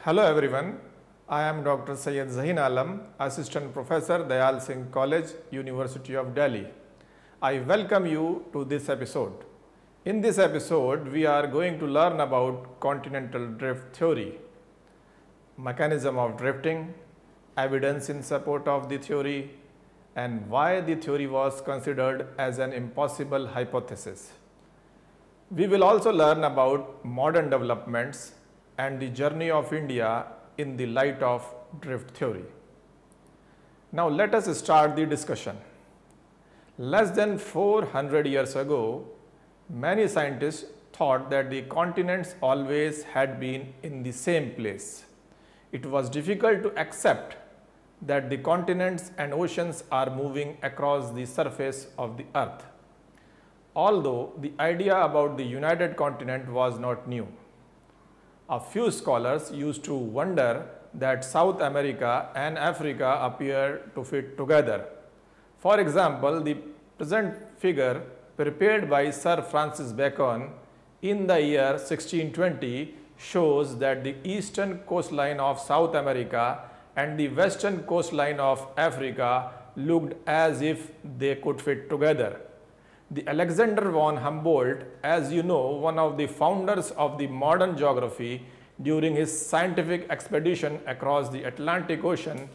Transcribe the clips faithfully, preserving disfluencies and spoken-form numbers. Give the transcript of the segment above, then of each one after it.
Hello everyone, I am Doctor Syed Zahin Alam, Assistant Professor, Dayal Singh College, University of Delhi. I welcome you to this episode. In this episode, we are going to learn about continental drift theory, mechanism of drifting, evidence in support of the theory, and why the theory was considered as an impossible hypothesis. We will also learn about modern developments and the journey of India in the light of drift theory. Now let us start the discussion. Less than four hundred years ago, many scientists thought that the continents always had been in the same place. It was difficult to accept that the continents and oceans are moving across the surface of the earth, although the idea about the united continent was not new. A few scholars used to wonder that South America and Africa appear to fit together. For example, the present figure prepared by Sir Francis Bacon in the year sixteen twenty shows that the eastern coastline of South America and the western coastline of Africa looked as if they could fit together. The Alexander von Humboldt, as you know, one of the founders of the modern geography, during his scientific expedition across the Atlantic Ocean,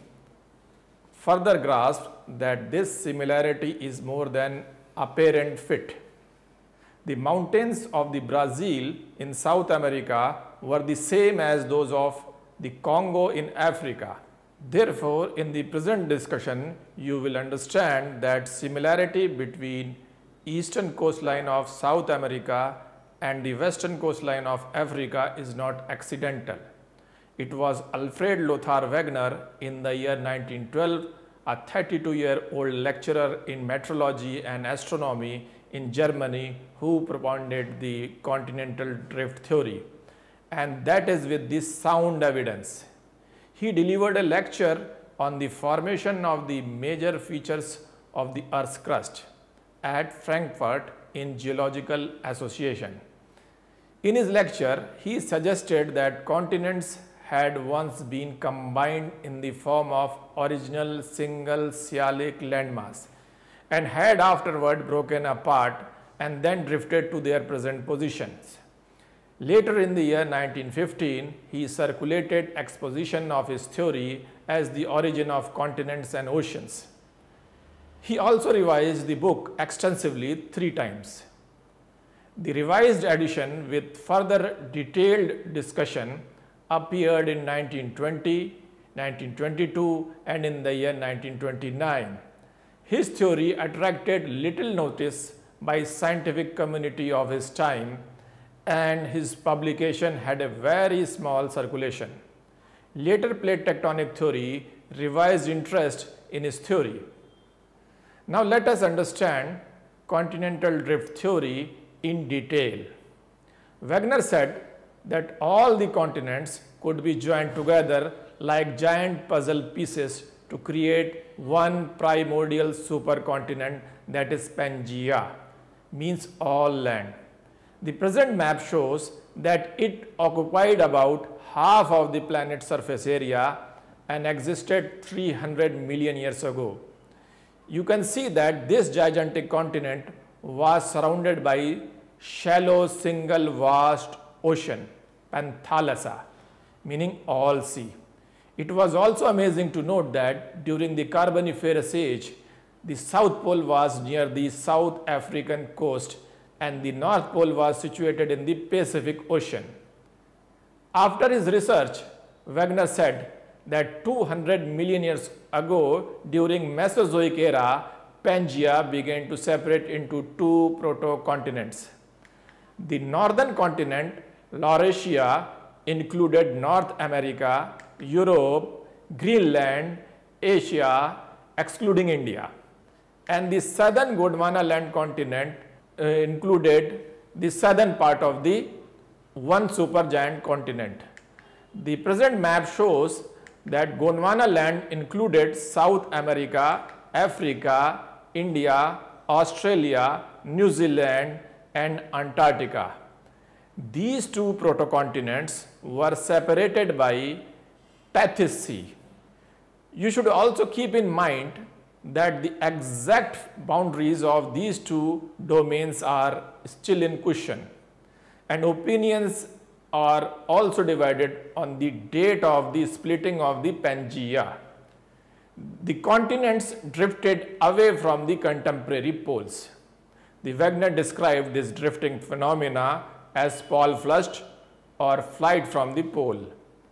further grasped that this similarity is more than apparent fit. The mountains of the Brazil in South America were the same as those of the Congo in Africa. Therefore, in the present discussion, you will understand that similarity between eastern coastline of South America and the western coastline of Africa is not accidental. It was Alfred Lothar Wegener in the year nineteen twelve, a thirty-two-year-old lecturer in meteorology and astronomy in Germany, who propounded the continental drift theory, and that is with this sound evidence. He delivered a lecture on the formation of the major features of the Earth's crust at Frankfurt in Geological Association. In his lecture, he suggested that continents had once been combined in the form of original single Sialic landmass and had afterward broken apart and then drifted to their present positions. Later in the year nineteen fifteen, he circulated exposition of his theory as the origin of continents and oceans. He also revised the book extensively three times. The revised edition with further detailed discussion appeared in nineteen twenty, nineteen twenty-two and in the year nineteen twenty-nine. His theory attracted little notice by scientific community of his time, and his publication had a very small circulation. Later plate tectonic theory revised interest in his theory. Now let us understand continental drift theory in detail. Wegener said that all the continents could be joined together like giant puzzle pieces to create one primordial supercontinent, that is Pangaea, means all land. The present map shows that it occupied about half of the planet's surface area and existed three hundred million years ago. You can see that this gigantic continent was surrounded by shallow single vast ocean, Panthalassa, meaning all sea. It was also amazing to note that during the Carboniferous age, the South Pole was near the South African coast and the North Pole was situated in the Pacific Ocean. After his research, Wegener said that two hundred million years ago, during Mesozoic era, Pangaea began to separate into two proto-continents. The northern continent, Laurasia, included North America, Europe, Greenland, Asia, excluding India, and the southern Gondwana land continent uh, included the southern part of the one supergiant continent. The present map shows that Gondwana land included South America, Africa, India, Australia, New Zealand and Antarctica. These two protocontinents were separated by Tethys Sea. You should also keep in mind that the exact boundaries of these two domains are still in question, and opinions are also divided on the date of the splitting of the Pangaea. The continents drifted away from the contemporary poles. The Wegener described this drifting phenomena as pole flush or flight from the pole.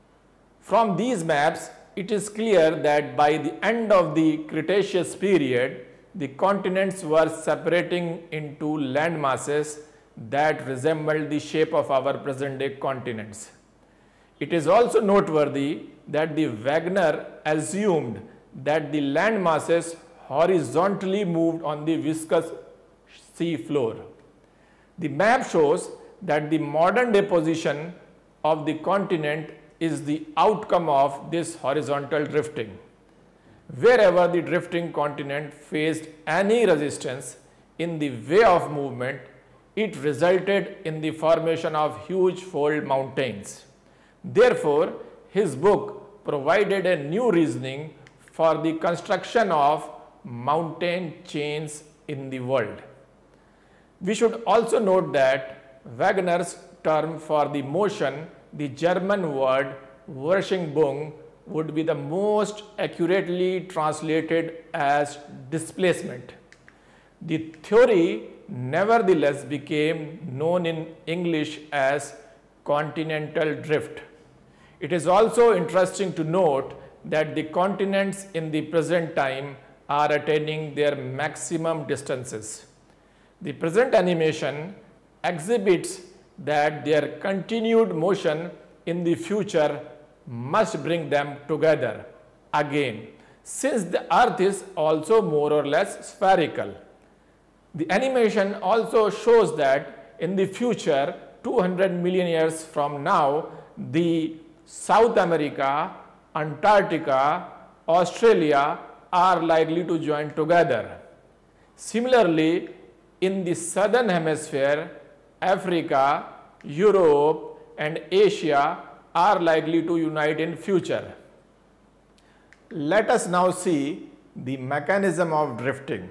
From these maps, it is clear that by the end of the Cretaceous period, the continents were separating into land masses that resembled the shape of our present-day continents. It is also noteworthy that the Wegener assumed that the land masses horizontally moved on the viscous sea floor. The map shows that the modern deposition of the continent is the outcome of this horizontal drifting. Wherever the drifting continent faced any resistance in the way of movement, it resulted in the formation of huge fold mountains. Therefore, his book provided a new reasoning for the construction of mountain chains in the world. We should also note that Wegener's term for the motion, the German word Verschiebung, would be the most accurately translated as displacement. The theory nevertheless became known in English as continental drift. It is also interesting to note that the continents in the present time are attaining their maximum distances. The present animation exhibits that their continued motion in the future must bring them together again, since the earth is also more or less spherical. The animation also shows that in the future, two hundred million years from now, the South America, Antarctica, Australia are likely to join together. Similarly, in the southern hemisphere, Africa, Europe and Asia are likely to unite in future. Let us now see the mechanism of drifting.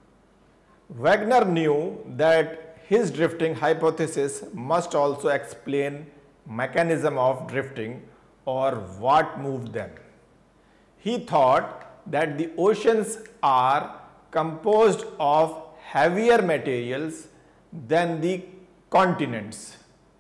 Wegener knew that his drifting hypothesis must also explain mechanism of drifting or what moved them. He thought that the oceans are composed of heavier materials than the continents.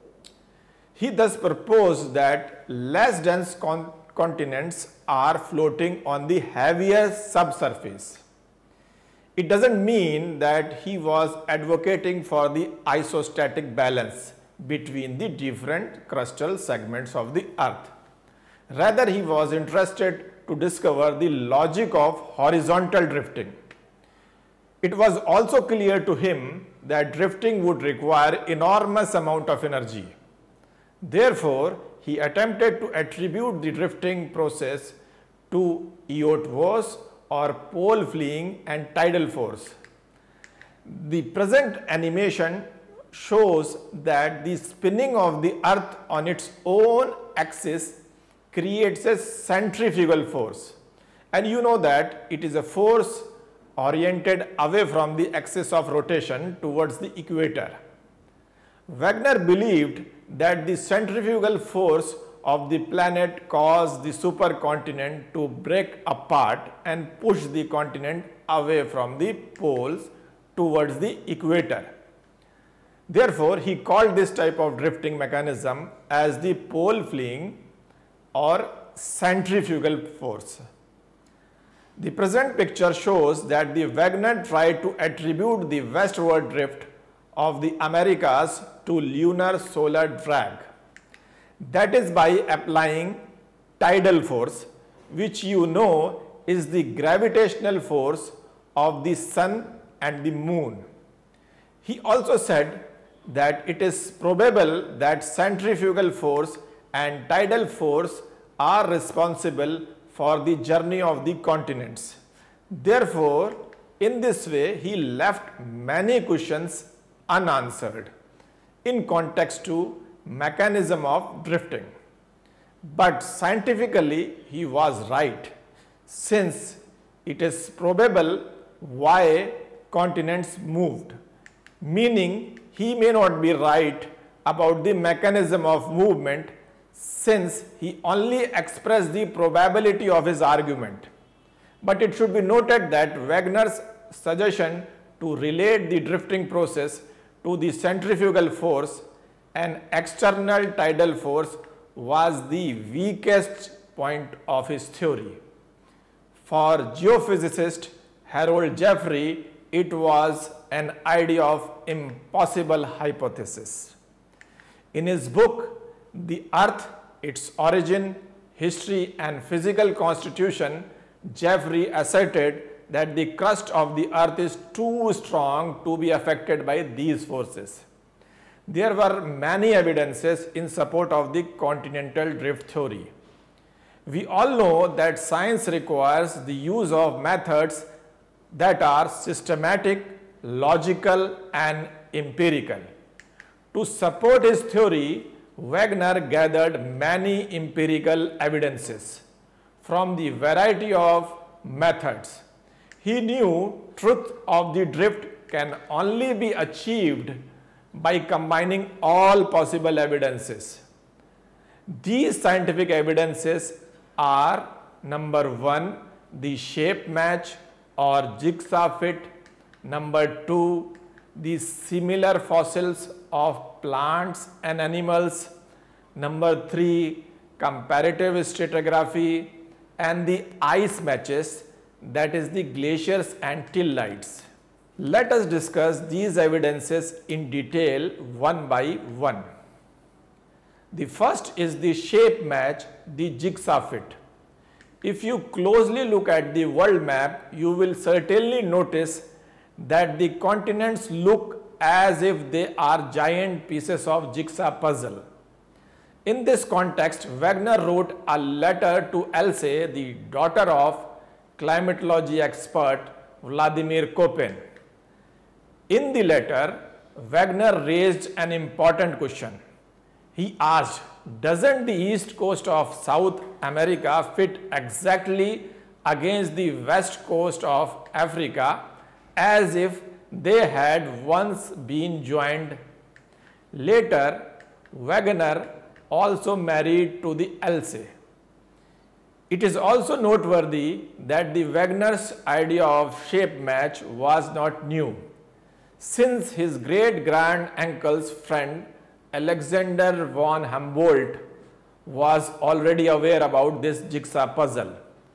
He thus proposed that less dense con continents are floating on the heavier subsurface. It doesn't mean that he was advocating for the isostatic balance between the different crustal segments of the earth. Rather, he was interested to discover the logic of horizontal drifting. It was also clear to him that drifting would require enormous amount of energy. Therefore, he attempted to attribute the drifting process to eötvös or pole fleeing and tidal force. The present animation shows that the spinning of the earth on its own axis creates a centrifugal force, and you know that it is a force oriented away from the axis of rotation towards the equator. Wegener believed that the centrifugal force of the planet caused the supercontinent to break apart and push the continent away from the poles towards the equator. Therefore, he called this type of drifting mechanism as the pole fleeing or centrifugal force. The present picture shows that the Wegener tried to attribute the westward drift of the Americas to lunar solar drag. That is by applying tidal force, which you know is the gravitational force of the sun and the moon. He also said that it is probable that centrifugal force and tidal force are responsible for the journey of the continents. Therefore, in this way, he left many questions unanswered. in context to mechanism of drifting. But scientifically he was right, since it is probable why continents moved, meaning he may not be right about the mechanism of movement, since he only expressed the probability of his argument. But it should be noted that Wagner's suggestion to relate the drifting process to the centrifugal force and external tidal force was the weakest point of his theory. For geophysicist Harold Jeffrey, it was an idea of impossible hypothesis. In his book, The Earth, Its Origin, History and Physical Constitution, Jeffrey asserted that the crust of the earth is too strong to be affected by these forces. There were many evidences in support of the continental drift theory. We all know that science requires the use of methods that are systematic, logical and empirical. To support his theory, Wagner gathered many empirical evidences from the variety of methods. He knew truth of the drift can only be achieved by combining all possible evidences. These scientific evidences are: number one, the shape match or jigsaw fit; number two, the similar fossils of plants and animals; number three, comparative stratigraphy; and the ice matches, that is the glaciers and tillites. Let us discuss these evidences in detail one by one. The first is the shape match, the jigsaw fit. If you closely look at the world map, you will certainly notice that the continents look as if they are giant pieces of jigsaw puzzle. In this context, Wagner wrote a letter to Else, the daughter of climatology expert Vladimir Köppen. In the letter, Wagner raised an important question. He asked, doesn't the east coast of South America fit exactly against the west coast of Africa as if they had once been joined? Later, Wagner also married to the Else. It is also noteworthy that the Wagner's idea of shape match was not new, since his great-grand-uncle's friend Alexander von Humboldt was already aware about this jigsaw puzzle.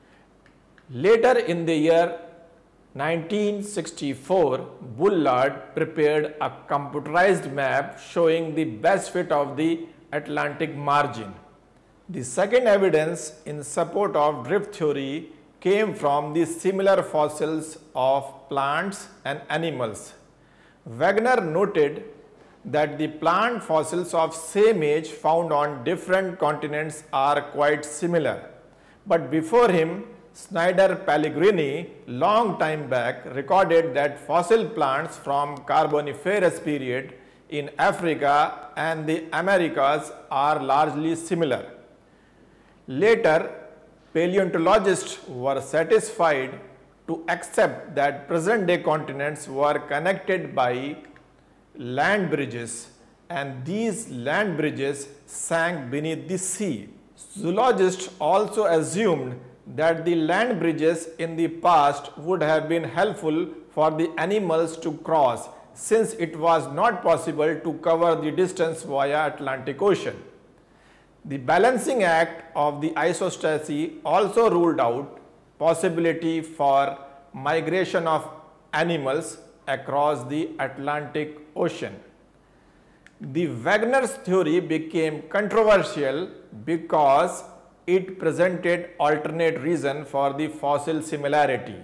Later in the year nineteen sixty-four, Bullard prepared a computerized map showing the best fit of the Atlantic margin. The second evidence in support of drift theory came from the similar fossils of plants and animals. Wagner noted that the plant fossils of same age found on different continents are quite similar. But before him, Snyder Pellegrini, long time back, recorded that fossil plants from Carboniferous period in Africa and the Americas are largely similar. Later, paleontologists were satisfied to accept that present-day continents were connected by land bridges, and these land bridges sank beneath the sea. Zoologists also assumed that the land bridges in the past would have been helpful for the animals to cross, since it was not possible to cover the distance via Atlantic Ocean. The balancing act of the isostasy also ruled out possibility for migration of animals across the Atlantic Ocean. The Wagner's theory became controversial because it presented alternate reason for the fossil similarity.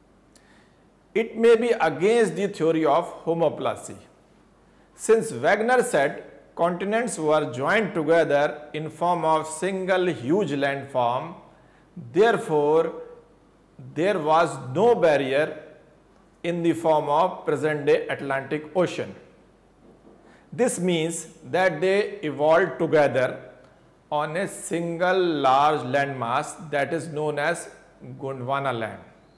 It may be against the theory of homoplasy. Since Wagner said continents were joined together in form of single huge landform, therefore there was no barrier in the form of present-day Atlantic Ocean. This means that they evolved together on a single large landmass that is known as Gondwana land.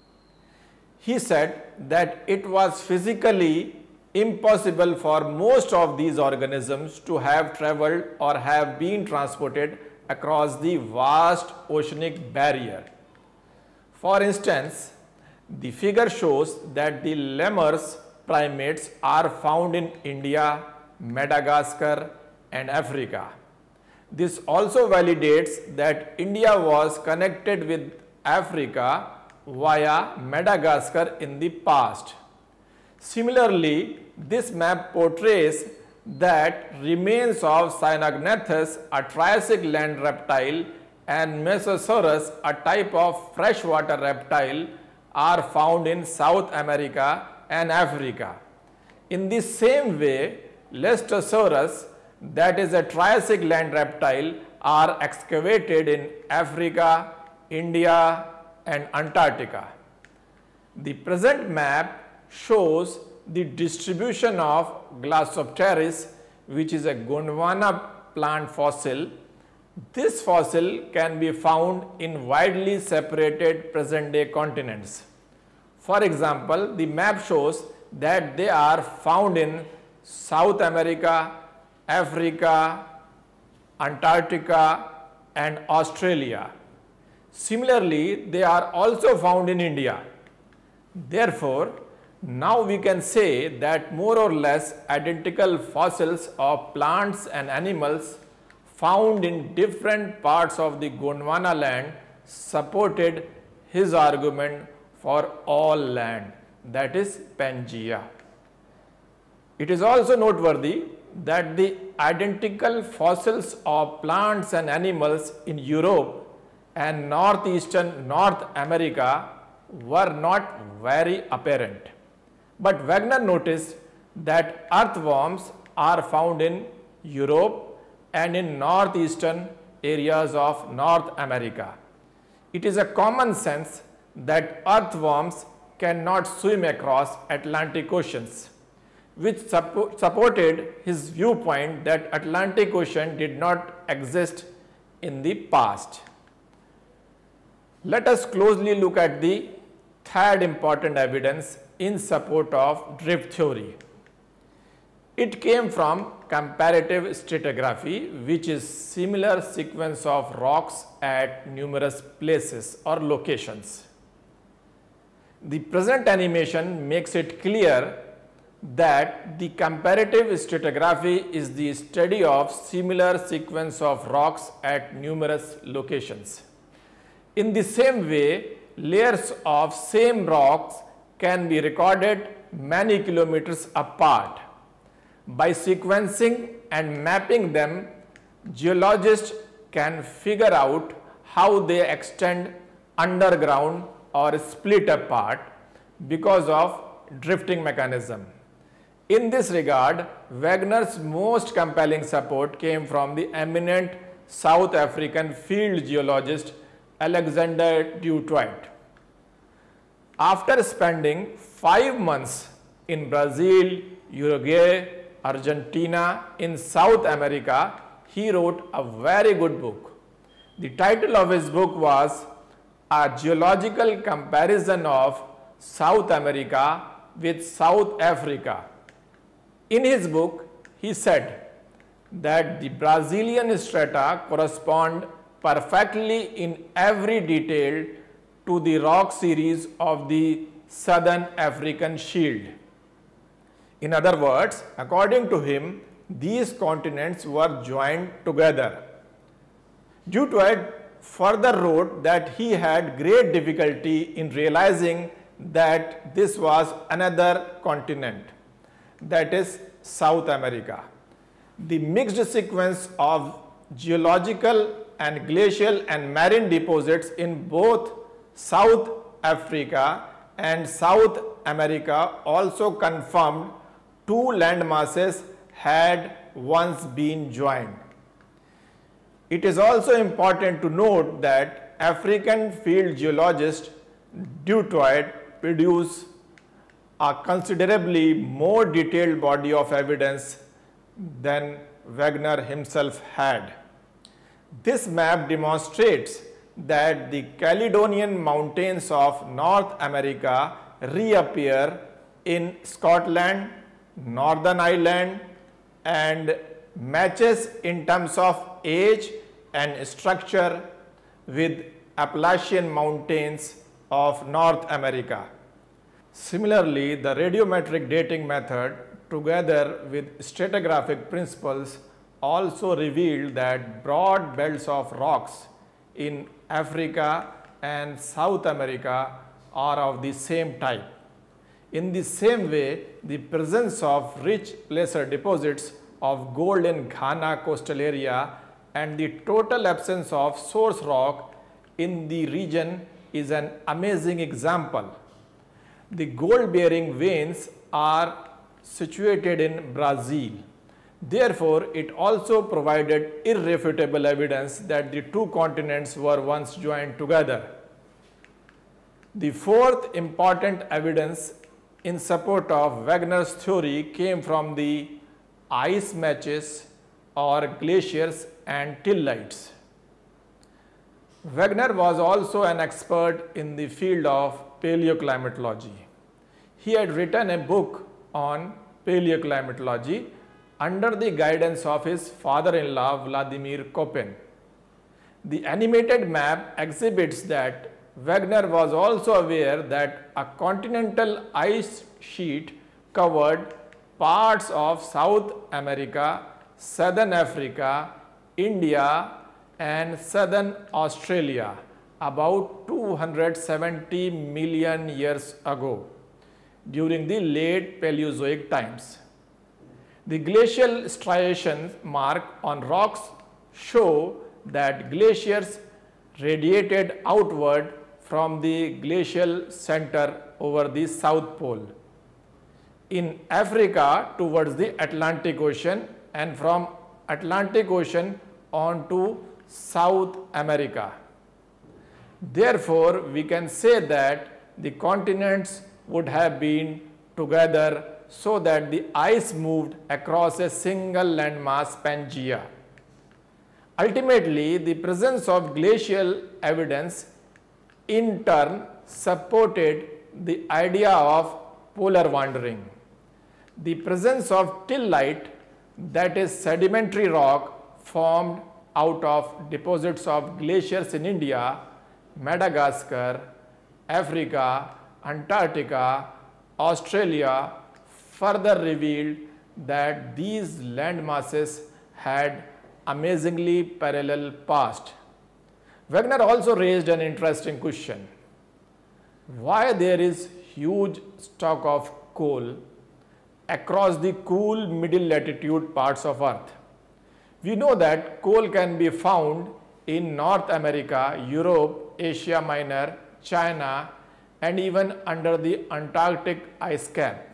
He said that it was physically impossible for most of these organisms to have traveled or have been transported across the vast oceanic barrier. For instance, the figure shows that the lemurs primates are found in India, Madagascar and Africa. This also validates that India was connected with Africa via Madagascar in the past. Similarly, this map portrays that remains of Cyanognathes, a Triassic land reptile, and Mesosaurus, a type of freshwater reptile, are found in South America and Africa. In the same way, Leistosaurus, that is a Triassic land reptile, are excavated in Africa, India and Antarctica. The present map shows the distribution of Glossopteris, which is a Gondwana plant fossil. This fossil can be found in widely separated present day continents. For example, the map shows that they are found in South America, Africa, Antarctica and Australia. Similarly, they are also found in India. Therefore, now we can say that more or less identical fossils of plants and animals found in different parts of the Gondwana land supported his argument for all land, that is Pangaea. It is also noteworthy that the identical fossils of plants and animals in Europe and northeastern North America were not very apparent. But Wagner noticed that earthworms are found in Europe and in northeastern areas of North America. It is a common sense that earthworms cannot swim across Atlantic oceans, which suppo- supported his viewpoint that Atlantic Ocean did not exist in the past. Let us closely look at the third important evidence in support of drift theory. It came from comparative stratigraphy, which is similar sequence of rocks at numerous places or locations. The present animation makes it clear that the comparative stratigraphy is the study of similar sequence of rocks at numerous locations. In the same way, layers of same rocks can be recorded many kilometers apart. By sequencing and mapping them, geologists can figure out how they extend underground or split apart because of drifting mechanism. In this regard, Wagner's most compelling support came from the eminent South African field geologist Alexander Du Toit. After spending five months in Brazil, Uruguay, Argentina, in South America, he wrote a very good book. The title of his book was A Geological Comparison of South America with South Africa. In his book, he said that the Brazilian strata correspond perfectly in every detail to the rock series of the Southern African Shield. In other words, according to him, these continents were joined together. Du Toit further wrote that he had great difficulty in realizing that this was another continent, that is South America. The mixed sequence of geological and glacial and marine deposits in both South Africa and South America also confirmed two land masses had once been joined. It is also important to note that African field geologist Du Toit produced a considerably more detailed body of evidence than Wegener himself had. This map demonstrates that the Caledonian Mountains of North America reappear in Scotland, Northern Ireland, and matches in terms of age and structure with Appalachian Mountains of North America. Similarly, the radiometric dating method together with stratigraphic principles also revealed that broad belts of rocks in Africa and South America are of the same type. In the same way, the presence of rich placer deposits of gold in Ghana coastal area and the total absence of source rock in the region is an amazing example. The gold-bearing veins are situated in Brazil. Therefore, it also provided irrefutable evidence that the two continents were once joined together. The fourth important evidence in support of Wegener's theory came from the ice matches or glaciers and tillites. Wegener was also an expert in the field of paleoclimatology. He had written a book on paleoclimatology under the guidance of his father-in-law Vladimir Koppen. The animated map exhibits that Wegener was also aware that a continental ice sheet covered parts of South America, Southern Africa, India, and Southern Australia about two hundred seventy million years ago during the late Paleozoic times. The glacial striations mark on rocks show that glaciers radiated outward from the glacial center over the South Pole, in Africa towards the Atlantic Ocean, and from Atlantic Ocean on to South America. Therefore, we can say that the continents would have been together so that the ice moved across a single landmass Pangea. Ultimately, the presence of glacial evidence in turn supported the idea of polar wandering. The presence of tillite, that is sedimentary rock formed out of deposits of glaciers in India, Madagascar, Africa, Antarctica, Australia, further revealed that these land masses had amazingly parallel past. Wegener also raised an interesting question: why there is huge stock of coal across the cool middle latitude parts of Earth? We know that coal can be found in North America, Europe, Asia Minor, China, and even under the Antarctic ice cap.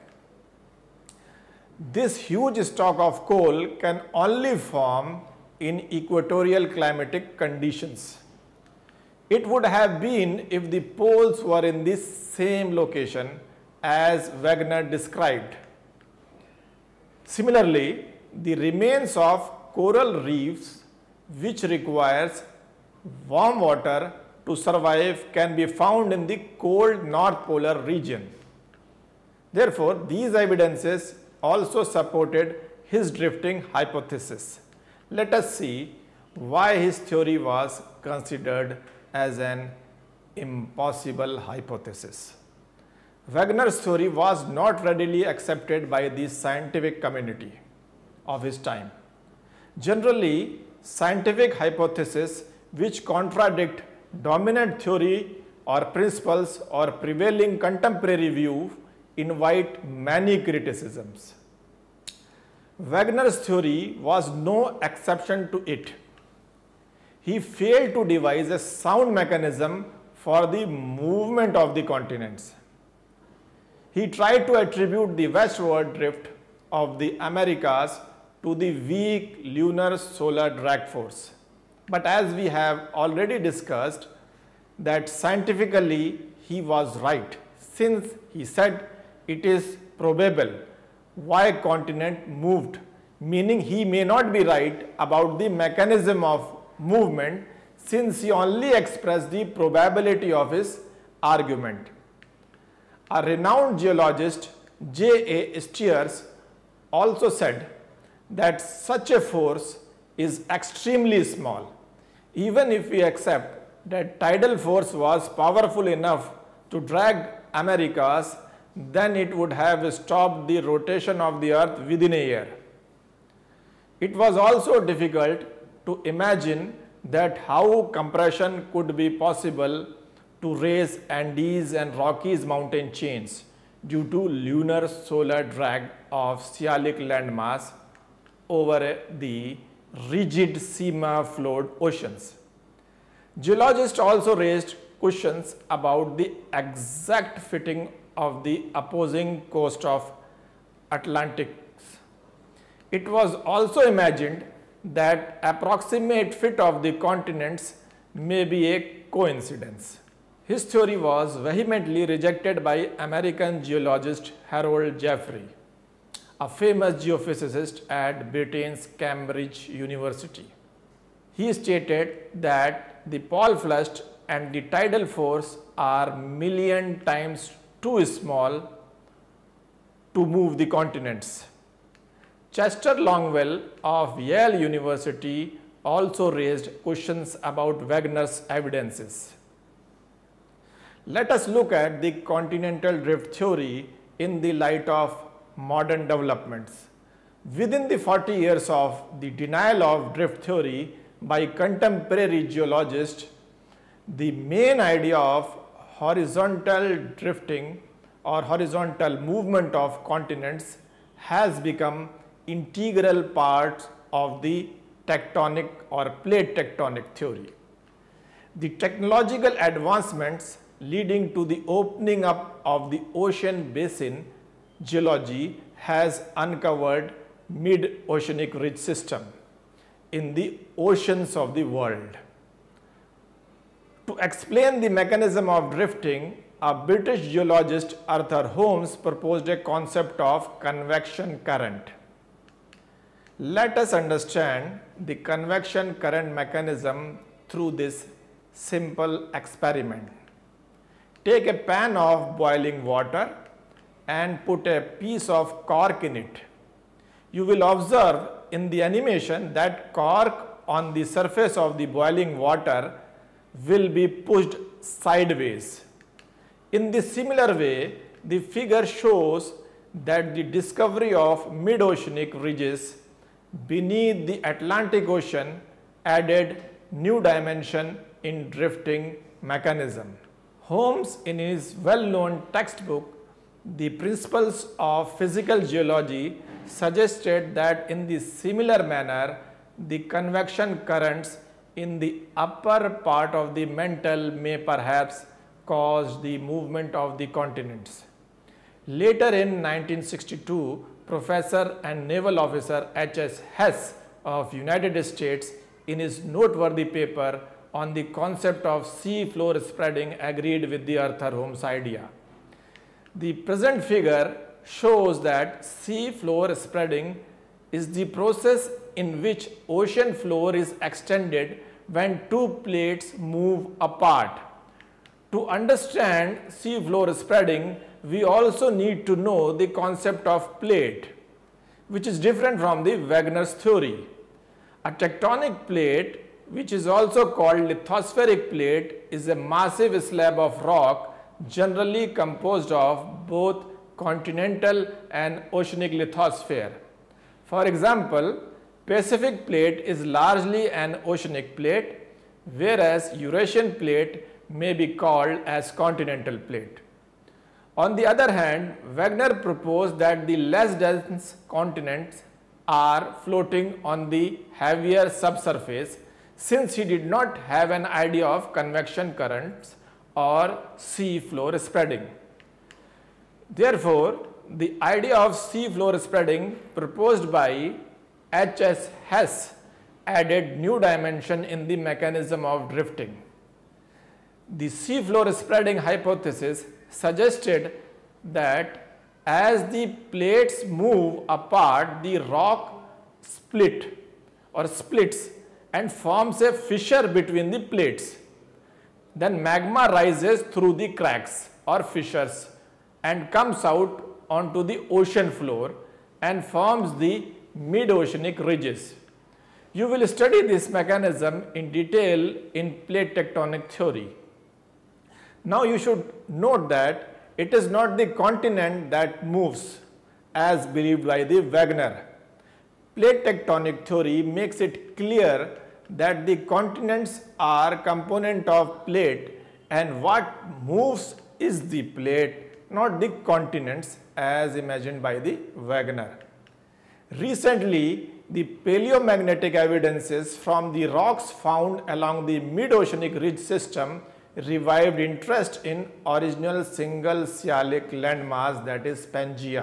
This huge stock of coal can only form in equatorial climatic conditions. It would have been if the poles were in this same location as Wegener described. Similarly, the remains of coral reefs, which requires warm water to survive, can be found in the cold North Polar region. Therefore, these evidences also supported his drifting hypothesis. Let us see why his theory was considered as an impossible hypothesis. Wegener's theory was not readily accepted by the scientific community of his time. Generally, scientific hypotheses which contradict dominant theory or principles or prevailing contemporary view invite many criticisms. Wegener's theory was no exception to it. He failed to devise a sound mechanism for the movement of the continents. He tried to attribute the westward drift of the Americas to the weak lunar solar drag force. But as we have already discussed, that scientifically he was right, since he said it is probable why continent moved meaning he may not be right about the mechanism of movement since he only expressed the probability of his argument. A renowned geologist, J A Steers, also said that such a force is extremely small. Even if we accept that tidal force was powerful enough to drag Americas, then it would have stopped the rotation of the earth within a year. It was also difficult to imagine that how compression could be possible to raise Andes and Rockies mountain chains due to lunar solar drag of cealic landmass over the rigid seam-flowed oceans. Geologists also raised questions about the exact fitting of the opposing coast of Atlantic. It was also imagined that approximate fit of the continents may be a coincidence. His theory was vehemently rejected by American geologist Harold Jeffrey, a famous geophysicist at Britain's Cambridge University. He stated that the pole thrust and the tidal force are million times too small to move the continents. Chester Longwell of Yale University also raised questions about Wegener's evidences. Let us look at the continental drift theory in the light of modern developments. Within the forty years of the denial of drift theory by contemporary geologists, the main idea of horizontal drifting or horizontal movement of continents has become integral part of the tectonic or plate tectonic theory. The technological advancements leading to the opening up of the ocean basin geology has uncovered mid-oceanic ridge system in the oceans of the world. To explain the mechanism of drifting, a British geologist, Arthur Holmes, proposed a concept of convection current. Let us understand the convection current mechanism through this simple experiment. Take a pan of boiling water and put a piece of cork in it. You will observe in the animation that cork on the surface of the boiling water will be pushed sideways. In the similar way, the figure shows that the discovery of mid-oceanic ridges beneath the Atlantic Ocean added new dimension in drifting mechanism. Holmes, in his well-known textbook, The Principles of Physical Geology, suggested that in the similar manner, the convection currents in the upper part of the mantle may perhaps cause the movement of the continents. Later in nineteen sixty-two, Professor and Naval Officer H S Hess of United States, in his noteworthy paper on the concept of sea floor spreading, agreed with the Arthur Holmes idea. The present figure shows that sea floor spreading is the process in which ocean floor is extended when two plates move apart. To understand sea floor spreading, we also need to know the concept of plate, which is different from the Wegener's theory. A tectonic plate, which is also called lithospheric plate, is a massive slab of rock generally composed of both continental and oceanic lithosphere. For example, Pacific plate is largely an oceanic plate, whereas Eurasian plate may be called as continental plate. On the other hand, Wegener proposed that the less dense continents are floating on the heavier subsurface, since he did not have an idea of convection currents or sea floor spreading. Therefore, the idea of sea floor spreading proposed by H S Hess added new dimension in the mechanism of drifting. The sea floor spreading hypothesis suggested that as the plates move apart, the rock split or splits and forms a fissure between the plates. Then magma rises through the cracks or fissures and comes out onto the ocean floor and forms the mid-oceanic ridges. You will study this mechanism in detail in plate tectonic theory. Now you should note that it is not the continent that moves as believed by the Wegener. Plate tectonic theory makes it clear that the continents are component of plate and what moves is the plate, not the continents as imagined by the Wegener. Recently, the paleomagnetic evidences from the rocks found along the mid-oceanic ridge system revived interest in original single cyclic landmass, that is Pangaea.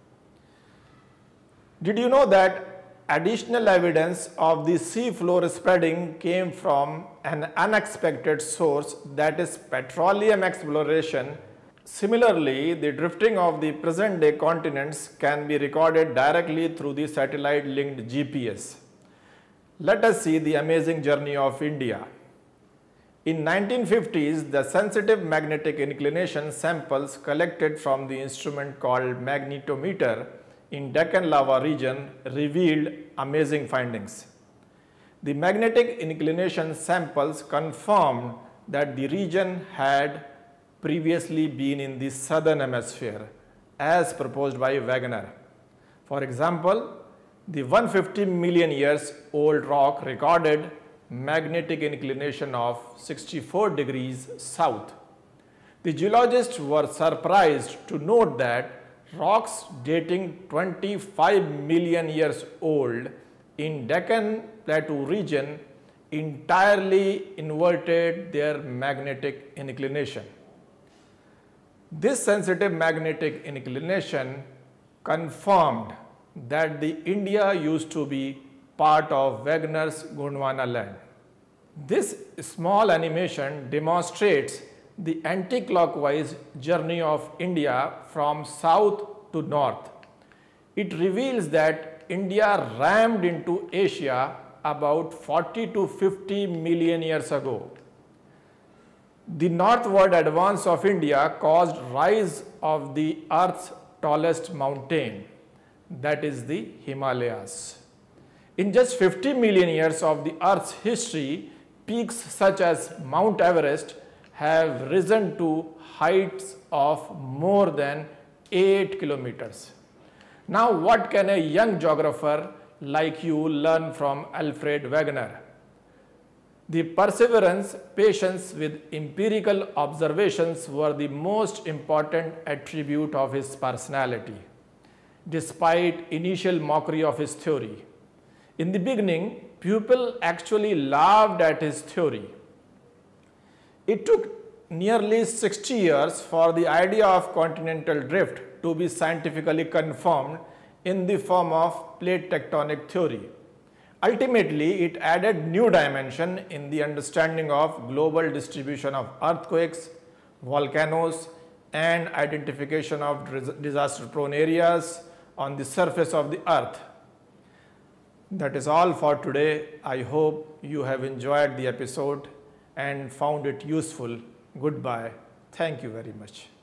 Did you know that additional evidence of the sea floor spreading came from an unexpected source, that is petroleum exploration? Similarly, the drifting of the present day continents can be recorded directly through the satellite linked G P S. Let us see the amazing journey of India. In nineteen fifties, the sensitive magnetic inclination samples collected from the instrument called magnetometer in Deccan lava region revealed amazing findings. The magnetic inclination samples confirmed that the region had previously been in the southern hemisphere as proposed by Wegener. For example, the one hundred fifty million years old rock recorded magnetic inclination of sixty-four degrees south. The geologists were surprised to note that rocks dating twenty-five million years old in Deccan Plateau region entirely inverted their magnetic inclination. This sensitive magnetic inclination confirmed that the India used to be part of Wegener's Gondwana land. This small animation demonstrates the anti-clockwise journey of India from south to north. It reveals that India rammed into Asia about forty to fifty million years ago. The northward advance of India caused rise of the Earth's tallest mountain, that is the Himalayas. In just fifty million years of the Earth's history, peaks such as Mount Everest have risen to heights of more than eight kilometers. Now what can a young geographer like you learn from Alfred Wegener? The perseverance, patience with empirical observations were the most important attribute of his personality, despite initial mockery of his theory. In the beginning, people actually laughed at his theory. It took nearly sixty years for the idea of continental drift to be scientifically confirmed in the form of plate tectonic theory. Ultimately, it added new dimension in the understanding of global distribution of earthquakes, volcanoes, and identification of disaster-prone areas on the surface of the earth. That is all for today. I hope you have enjoyed the episode and found it useful. Goodbye. Thank you very much.